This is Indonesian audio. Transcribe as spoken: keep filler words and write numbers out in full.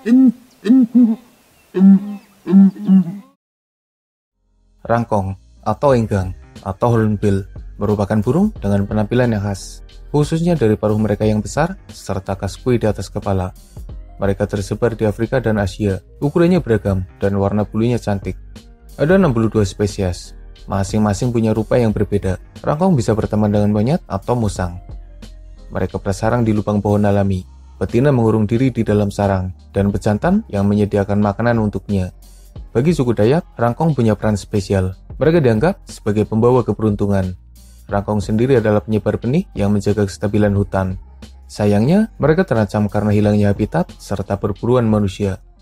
Rangkong atau enggang atau hornbill merupakan burung dengan penampilan yang khas, khususnya dari paruh mereka yang besar serta kaskui di atas kepala. Mereka tersebar di Afrika dan Asia, ukurannya beragam dan warna bulunya cantik. Ada enam puluh dua spesies, masing-masing punya rupa yang berbeda. Rangkong bisa berteman dengan monyet atau musang. Mereka bersarang di lubang pohon alami. Betina mengurung diri di dalam sarang, dan bejantan yang menyediakan makanan untuknya. Bagi suku Dayak, rangkong punya peran spesial. Mereka dianggap sebagai pembawa keberuntungan. Rangkong sendiri adalah penyebar benih yang menjaga kestabilan hutan. Sayangnya, mereka terancam karena hilangnya habitat serta perburuan manusia.